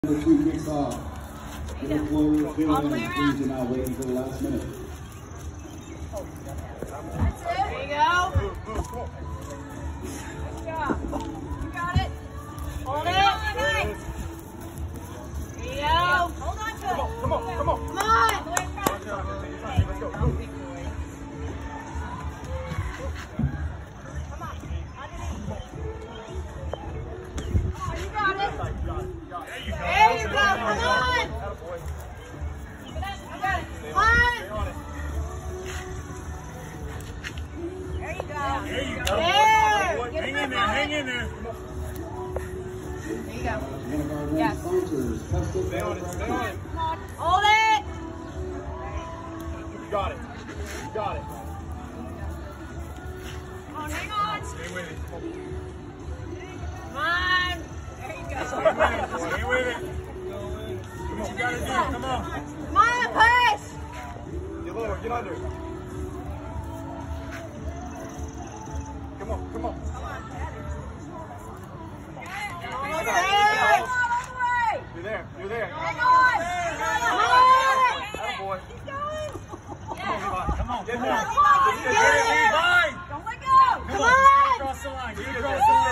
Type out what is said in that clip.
Number 2 kicks off. Number 4, Finland, please, and I'll wait until the last minute. That's it. There you go. Good job. You got it. Hold it. There you go. Hold on to it. Come on. Come on. Let's go. There you go. Come on. Come on. There you go. There you go. There. Hang in there. Hang in there. There you go. One of our Yes. sponsors, Custom Stay on it. Stay on it. Hold it. You got it. You got it. Come on, hang on. Stay with it. Come on. There you go. Stay with it. Come on, you got to do it. Come on. Come on, push. Get lower. Get under. Come on. Come on. Almost there. You're there. You're there. Hang on. Come on. Attaboy. Keep going. Come on. Get Come there. on. Get there. Levi. Don't let go. Come on. Get across the line. Get across the line.